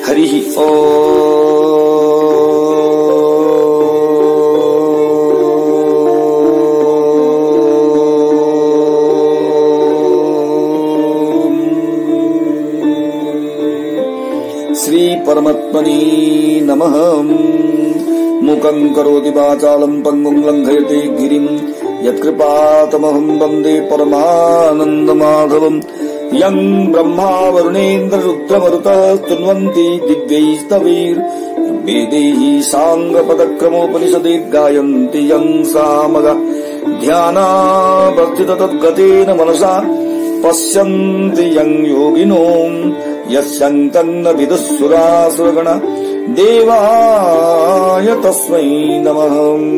हरि श्री परमात्मने नमः। मूकं करोति वाचालं पङ्गुं लङ्घयते गिरिं यत्कृपातमहं वन्दे परमानन्दमाधवम्। यं ब्रह्मा वरुणेन्द्र रुद्रमरुतः स्तुन्वन्ति दिव्यैस्तवैर्वेदैः साङ्गपदक्रमोपनिषदैर्गायन्ति यं सामगा ध्यानावस्थित तद्गतेन मनसा पश्यन्ति यं योगिनो यस्यं तन्न विदुःसुरासुरगण देवाय तस्मै नमः।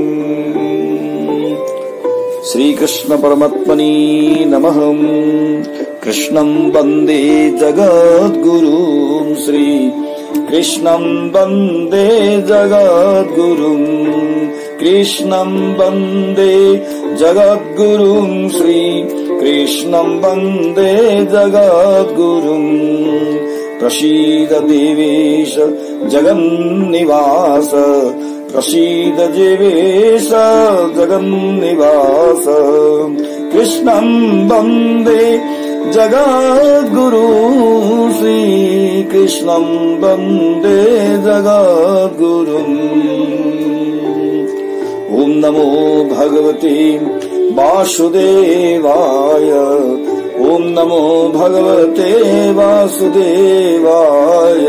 श्रीकृष्ण परमात्मने नमः। कृष्णं वन्दे जगद्गुरुं श्री कृष्णं वन्दे जगद्गुरुं कृष्णं वन्दे जगद्गुरुं श्री कृष्णं वन्दे जगद्गुरुं। प्रसीद देवेश जगन्निवास प्रसीद देवेश जगन्निवास। कृष्णं वन्दे जगद्गुरुं श्री कृष्णं वन्दे जगद्गुरुम्। ॐ नमो भगवते वासुदेवाय ॐ नमो भगवते वासुदेवाय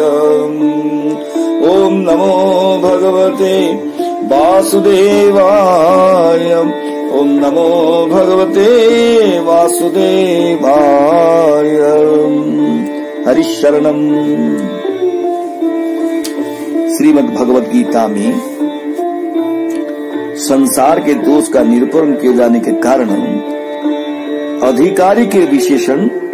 ॐ नमो भगवते वासुदेवाय ॐ नमो भगवते वासुदेवाय। हरिशरणम्। श्रीमद् भगवद गीता में संसार के दोष का निरूपण किए जाने के कारण अधिकारी के विशेषण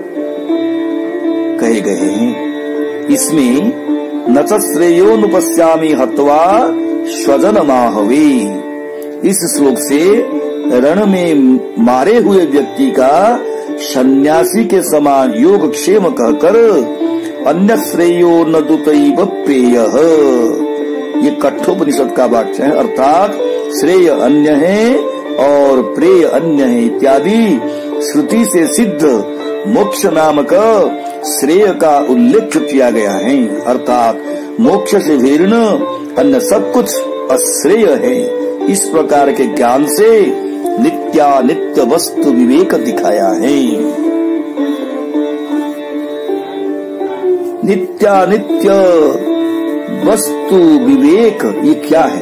कहे गए हैं। इसमें न च श्रेयोनुपश्यामि हत्वा स्वजनमाहवे, इस श्लोक से रण में मारे हुए व्यक्ति का सन्यासी के समान योगक्षेम कहकर अन्य श्रेयो न दुतैव प्रेयः, ये कठोपनिषद का वाक्य है। अर्थात श्रेय अन्य है और प्रेय अन्य है इत्यादि श्रुति से सिद्ध मोक्ष नामक श्रेय का उल्लेख किया गया है। अर्थात मोक्ष से भिन्न अन्य सब कुछ अश्रेय है। इस प्रकार के ज्ञान से नित्यानित्य वस्तु विवेक दिखाया है। नित्यानित्य वस्तु विवेक ये क्या है?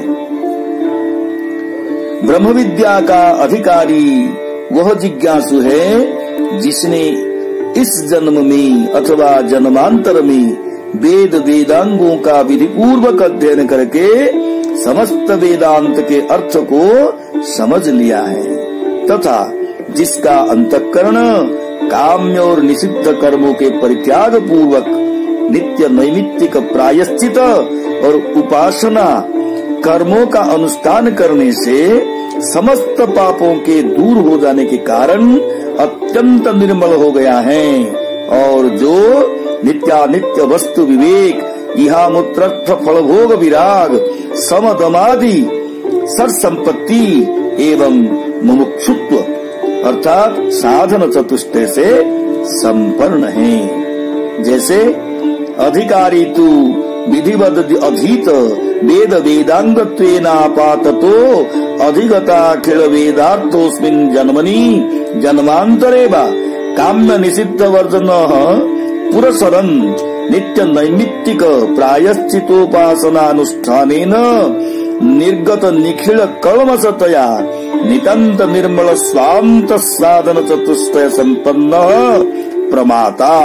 ब्रह्म विद्या का अधिकारी वह जिज्ञासु है जिसने इस जन्म में अथवा जन्मांतर में वेद वेदांगों का विधि पूर्वक अध्ययन करके समस्त वेदांत के अर्थ को समझ लिया है तथा जिसका अंतःकरण काम्य और निषिद्ध कर्मों के परित्याग पूर्वक नित्य नैमित्तिक प्रायश्चित और उपासना कर्मों का अनुष्ठान करने से समस्त पापों के दूर हो जाने के कारण अत्यंत निर्मल हो गया है और जो नित्यानित्य वस्तु विवेक इहामुत्रर्थ फलभोग विराग समदमादि सर संपत्ति एवं मुमुक्षुत्व अर्थात साधन चतुष्टय से संपन्न है। जैसे अधिकारी तु विधिवद अधीत वेद वेदांगत्वेनापाततो अधिगताखिल वेदार्थोऽस्मिन् जन्मनि जन्मान्तरे वा काम्य निषिद्ध वर्जन पुरसरन् नित्य नैमित्तिक प्रायश्चितोपासनानुष्ठानेन निर्गत निखिल कल्मषतया नितान्त निर्मल स्वान्त साधन चतुष्टय संपन्न प्रमाता।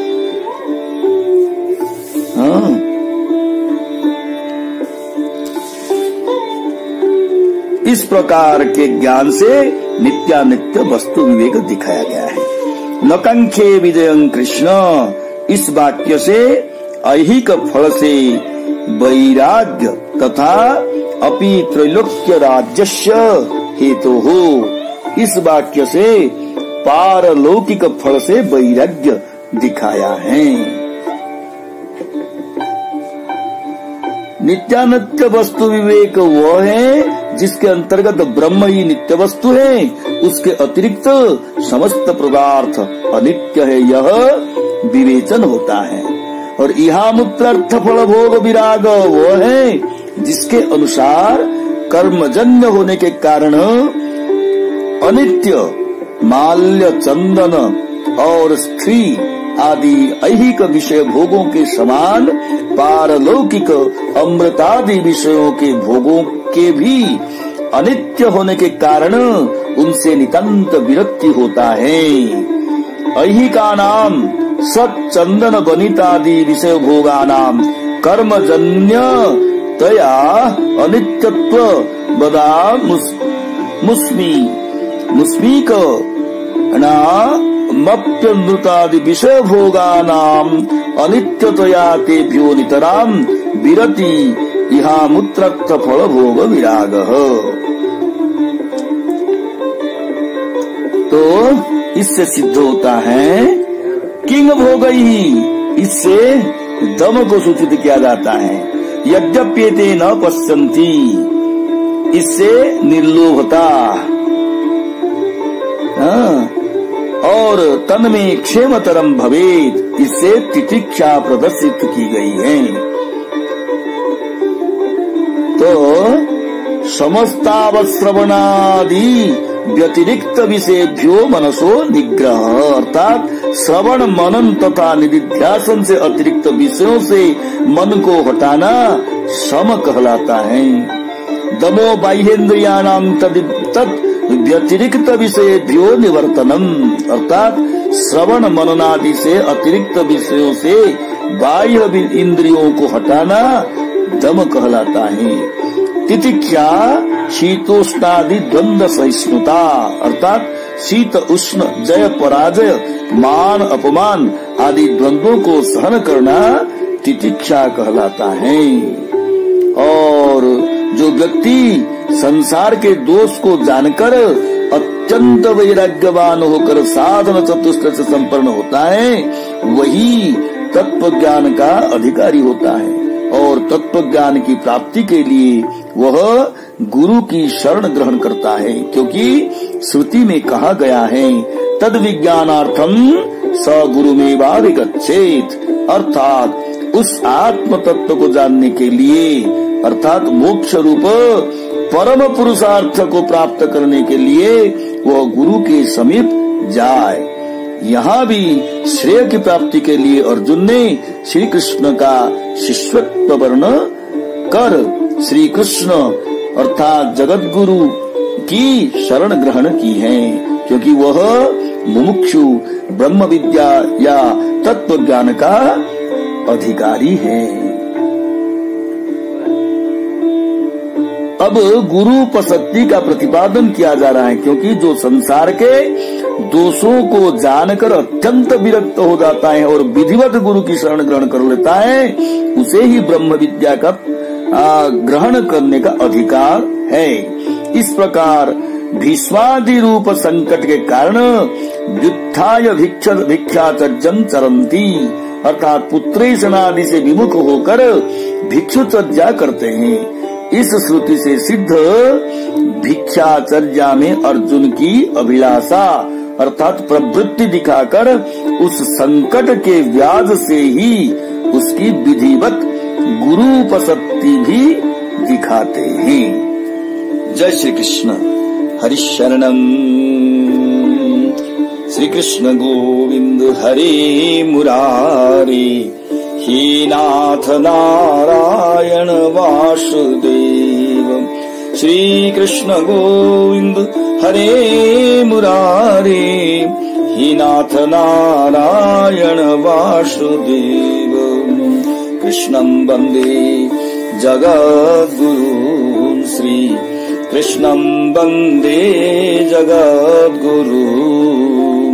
इस प्रकार के ज्ञान से नित्यानित्य वस्तु विवेक दिखाया गया है। नकांक्षे विजयं कृष्ण, इस वाक्य से ऐहिक फल से वैराग्य तथा अपि त्रैलोक्य राज्यस्य हेतु हो, इस वाक्य से पारलौकिक फल से वैराग्य दिखाया है। नित्यानित्य वस्तु विवेक वो है जिसके अंतर्गत ब्रह्म ही नित्य वस्तु है, उसके अतिरिक्त समस्त पदार्थ अनित्य है, यह विवेचन होता है। और इहामुत्रार्थ फल भोग विराग वो है जिसके अनुसार कर्मजन्य होने के कारण अनित्य माल्य चंदन और स्त्री आदि ऐहिक विषय भोगों के समान पारलौकिक अमृतादि विषयों के भोगों के भी अनित्य होने के कारण उनसे नितांत विरक्ति होता है। ऐहिका नाम सच्चंदन वनितादि विषय भोगा नाम कर्मजन्य तया अनित्यत्व बदा मुस्मीक मप्यनृतादि विषय भोगानाम अनित्यतया तेभ्यो नितराम विरति इहामुत्रत्व फल भोग विराग। तो इससे सिद्ध होता है किंग भोग ही, इससे दम को सूचित किया जाता है। यद्यप्येते न पश्यन्ति, इससे निर्लोभता और तन में क्षेमतरम भवेत, इससे तितिक्षा प्रदर्शित की गई है। तो समस्तावश्रवणादि व्यतिरिक्त विषयभ्यो मनसो निग्रह, अर्थात श्रवण मनन तथा निधिध्यासन से अतिरिक्त विषयों से मन को हटाना सम कहलाता है। दमो बाह्येन्द्रियाणाम तत् व्यतिरिक्त विषयभ्यो निवर्तनम, अर्थात श्रवण मननादि से अतिरिक्त विषयों से बाह्य इंद्रियों को हटाना दम कहलाता है। तितिक्षा शीतोष्णादि द्वंद्व सहिष्णुता, अर्थात शीत उष्ण जय पराजय मान अपमान आदि द्वंद्वों को सहन करना तितिक्षा कहलाता है। और जो व्यक्ति संसार के दोष को जानकर अत्यंत वैराग्यवान होकर साधन चतुष्ट से संपन्न होता है, वही तत्व ज्ञान का अधिकारी होता है। और तत्व ज्ञान की प्राप्ति के लिए वह गुरु की शरण ग्रहण करता है, क्योंकि श्रुति में कहा गया है तद विज्ञानार्थम स गुरुमेवाधिगच्छेत्, अर्थात उस आत्म तत्व को जानने के लिए, अर्थात मोक्ष रूप परम पुरुषार्थ को प्राप्त करने के लिए वह गुरु के समीप जाए। यहाँ भी श्रेय की प्राप्ति के लिए अर्जुन ने श्री कृष्ण का शिष्यत्व वर्ण कर श्री कृष्ण अर्थात जगत गुरु की शरण ग्रहण की है, क्योंकि वह मुमुक्षु ब्रह्म विद्या या तत्व ज्ञान का अधिकारी है। अब गुरुपसक्ति का प्रतिपादन किया जा रहा है, क्योंकि जो संसार के दोषों को जानकर अत्यंत विरक्त हो जाता है और विधिवत गुरु की शरण ग्रहण कर लेता है, उसे ही ब्रह्म विद्या का ग्रहण करने का अधिकार है। इस प्रकार भीष्मादि रूप संकट के कारण व्युत्थाय भिक्षाचर्यं चरन्ति, अर्थात पुत्रेशनादि से विमुख होकर भिक्षुचर्या करते हैं। इस श्रुति से सिद्ध भिक्षाचर्या में अर्जुन की अभिलाषा अर्थात प्रवृत्ति दिखाकर उस संकट के व्याज से ही उसकी विधिवत गुरुपसक्ति भी दिखाते हैं। जय श्री कृष्ण। हरि शरणम। श्री कृष्ण गोविंद हरे मुरारी, हे नाथ नारायण वासुदेव। श्री कृष्ण गोविंद हरे मुरारे, हे नाथ नारायण वासुदेव। कृष्णं वन्दे जगद्गुरुं, श्री कृष्णं वन्दे जगद्गुरुं।